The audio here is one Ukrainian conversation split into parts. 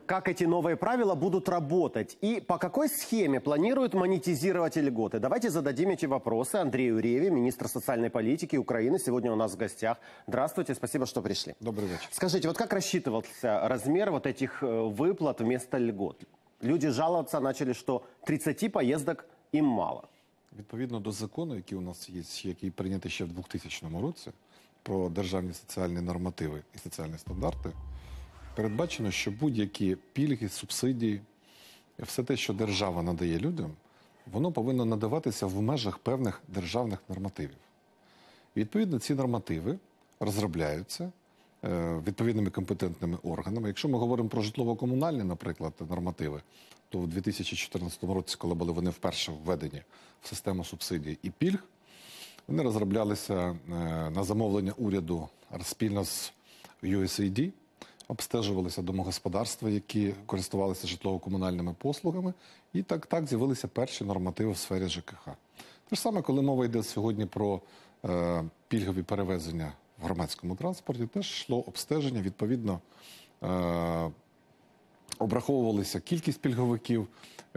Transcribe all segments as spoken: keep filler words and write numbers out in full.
как эти новые правила будут работать и по какой схеме планируют монетизировать льготы. Давайте зададим эти вопросы Андрею Реве, министр социальной политики Украины. Сегодня у нас в гостях. Здравствуйте, спасибо, что пришли. Добрый вечер. Скажите, вот как рассчитывался размер вот этих выплат вместо льгот? Люди жаловаться начали, что тридцати поездок им мало. Відповідно до закону, який у нас є, який прийнятий ще в двохтисячному році, про державні соціальні нормативи і соціальні стандарти, передбачено, що будь-які пільги, субсидії, все те, що держава надає людям, воно повинно надаватися в межах певних державних нормативів. І, відповідно, ці нормативи розробляються е, відповідними компетентними органами. Якщо ми говоримо про житлово-комунальні, наприклад, нормативи, то в дві тисячі чотирнадцятому році, коли були вони вперше введені в систему субсидій і пільг, вони розроблялися е, на замовлення уряду спільно з ю ес ей ді, обстежувалися домогосподарства, які користувалися житлово-комунальними послугами, і так, так з'явилися перші нормативи в сфері же ка ха. Те ж саме, коли мова йде сьогодні про е, пільгові перевезення в громадському транспорті, теж йшло обстеження, відповідно, е, обраховувалися кількість пільговиків,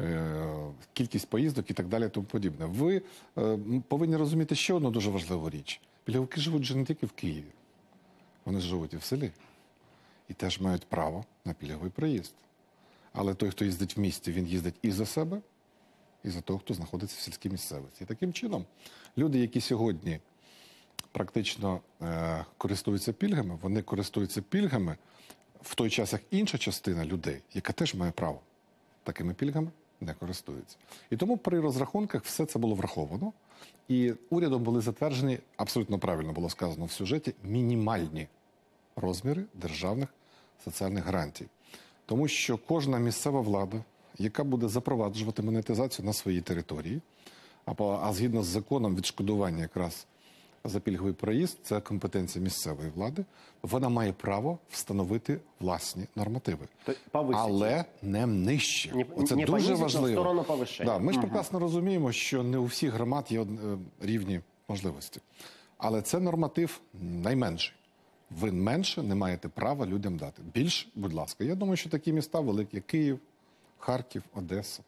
е, кількість поїздок і так далі, тому подібне. Ви е, повинні розуміти ще одну дуже важливу річ. Пільговики живуть вже не тільки в Києві, вони живуть і в селі. І теж мають право на пільговий проїзд. Але той, хто їздить в місті, він їздить і за себе, і за того, хто знаходиться в сільській місцевості. І таким чином, люди, які сьогодні практично е, користуються пільгами, вони користуються пільгами в той час, як інша частина людей, яка теж має право, такими пільгами не користується. І тому при розрахунках все це було враховано. І урядом були затверджені, абсолютно правильно було сказано в сюжеті, мінімальні розміри державних соціальних гарантій. Тому що кожна місцева влада, яка буде запроваджувати монетизацію на своїй території, а, а згідно з законом відшкодування якраз за пільговий проїзд, це компетенція місцевої влади, вона має право встановити власні нормативи. Але не нижче. Не, Оце не дуже понизить, важливо. в сторону повишення. Да, ми ж угу. прекрасно розуміємо, що не у всіх громад є рівні можливості. Але це норматив найменший. Ви менше не маєте права людям дати. Більш, будь ласка. Я думаю, що такі міста великі, як Київ, Харків, Одеса,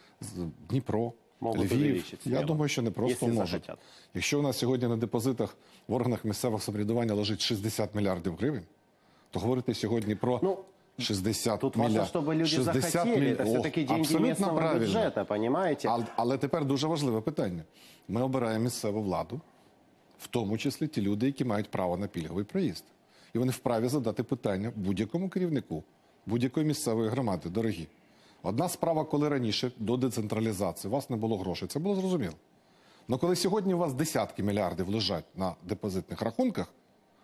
Дніпро, Могут Львів, я думаю, що не просто можуть. Захотят. Якщо у нас сьогодні на депозитах в органах місцевого самоврядування лежить шістдесят мільярдів гривень, то говорити сьогодні про ну, шістдесят тут мільярдів. Тут важно, щоб люди захотіли. Міль... Це все-таки деньги місцевого бюджету, понимаете? Але, але тепер дуже важливе питання. Ми обираємо місцеву владу, в тому числі ті люди, які мають право на пільговий проїзд. І вони вправі задати питання будь-якому керівнику, будь-якої місцевої громади, дорогі. Одна справа, коли раніше, до децентралізації, у вас не було грошей, це було зрозуміло. Але коли сьогодні у вас десятки мільярдів лежать на депозитних рахунках,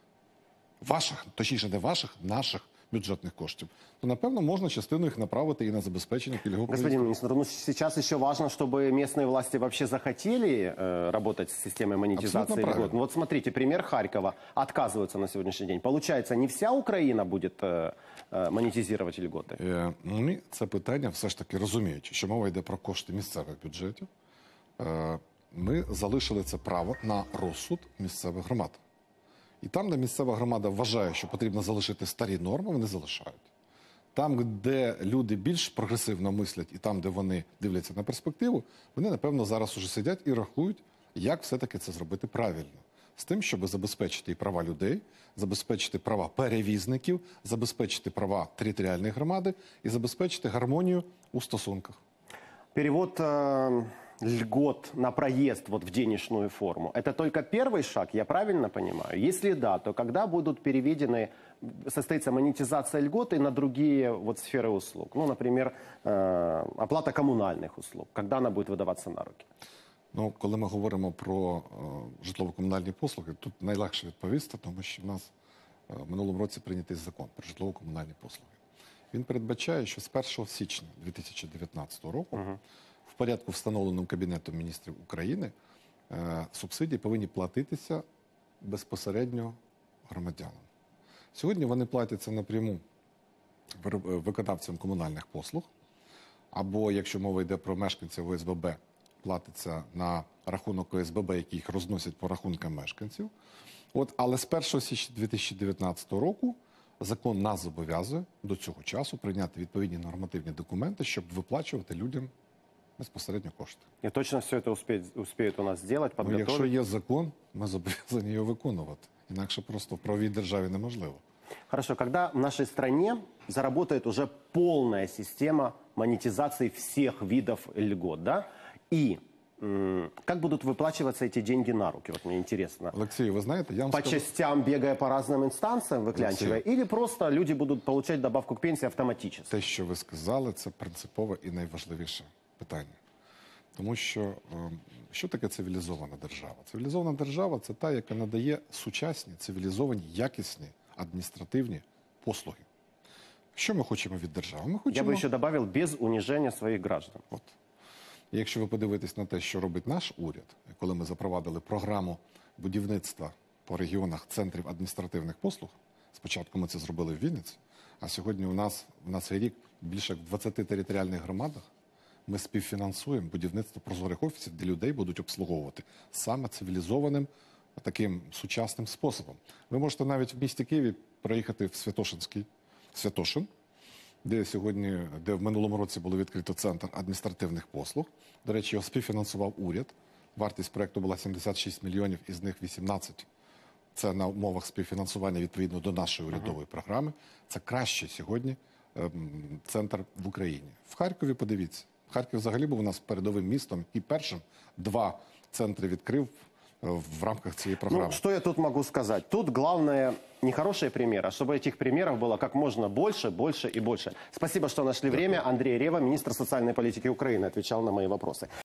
ваших, точніше не ваших, наших бюджетных коштів, то, напевно, можно частину их направить и на забеспечение пільгового проезда. Господин министр, ну сейчас еще важно, чтобы местные власти вообще захотели э, работать с системой монетизации льгот. Ну вот смотрите, пример Харькова. Отказываются на сегодняшний день. Получается, не вся Украина будет э, э, монетизировать льготи? Е, ми це питання все ж таки розуміючи, що мова йде про кошти місцевих бюджетів, е, ми залишили це право на розсуд місцевих громад. І там, де місцева громада вважає, що потрібно залишити старі норми, вони залишають. Там, де люди більш прогресивно мислять і там, де вони дивляться на перспективу, вони, напевно, зараз уже сидять і рахують, як все-таки це зробити правильно. З тим, щоб забезпечити і права людей, забезпечити права перевізників, забезпечити права територіальної громади і забезпечити гармонію у стосунках. Перевод э, льгот на проезд вот в денежную форму – это только первый шаг, я правильно понимаю? Если да, то когда будут переведены, состоится монетизация льгот и на другие вот сферы услуг? Ну, например, э, оплата коммунальных услуг. Когда она будет выдаваться на руки? Ну, коли ми говоримо про е, житлово-комунальні послуги, тут найлегше відповісти, тому що в нас е, в минулому році прийнятий закон про житлово-комунальні послуги. Він передбачає, що з першого січня дві тисячі дев'ятнадцятого року uh-huh. в порядку, встановленому Кабінетом міністрів України, е, субсидії повинні платитися безпосередньо громадянам. Сьогодні вони платяться напряму виконавцям комунальних послуг, або, якщо мова йде про мешканців о ес бе бе, платиться на рахунок о ес бе бе, які їх розносять по рахункам мешканців. От, але з першого січня дві тисячі дев'ятнадцятого року закон нас зобов'язує до цього часу прийняти відповідні нормативні документи, щоб виплачувати людям безпосередньо кошти. И точно все это успеет, успеют у нас сделать, Ну, подготовить? якщо є закон, ми зобов'язані його виконувати. Інакше просто в правовій державі неможливо. Хорошо, когда в нашей стране заработает уже полная система монетизации всех видов льгот, да? И м, как будут выплачиваться эти деньги на руки? Вот мне интересно. Олексій, ви знаєте, я вам По скажу, частям, бегая по разным инстанциям, выклянчивая? Или просто люди будут получать добавку к пенсии автоматически? те, що ви сказали, це принципове і найважливіше питання. Тому що е, що таке цивілізована держава? Цивілізована держава – це та, яка надає сучасні, цивілізовані, якісні адміністративні послуги. Що ми хочемо від держави? Ми Я хочемо... бы еще добавил, без унижения своих граждан. От. І якщо ви подивитесь на те, що робить наш уряд, коли ми запровадили програму будівництва по регіонах центрів адміністративних послуг, спочатку ми це зробили в Вінниці, а сьогодні у нас на цей рік більше як в двадцяти територіальних громадах ми співфінансуємо будівництво прозорих офісів, де людей будуть обслуговувати саме цивілізованим, таким сучасним способом. Ви можете навіть в місті Києві проїхати в Святошинський Святошин, де сьогодні, де в минулому році було відкрито центр адміністративних послуг. До речі, його співфінансував уряд. Вартість проєкту була сімдесят шість мільйонів, із них вісімнадцять. Це на умовах співфінансування відповідно до нашої урядової програми. Це кращий сьогодні ем, центр в Україні. В Харкові, подивіться, Харків взагалі був у нас передовим містом і першим два центри відкрив е, в рамках цієї програми. Ну, что я тут могу сказать? Тут главное не хорошие примеры, а чтобы этих примеров было как можно больше, больше и больше. Спасибо, что нашли время. Андрей Рева, министр социальной политики Украины, отвечал на мои вопросы.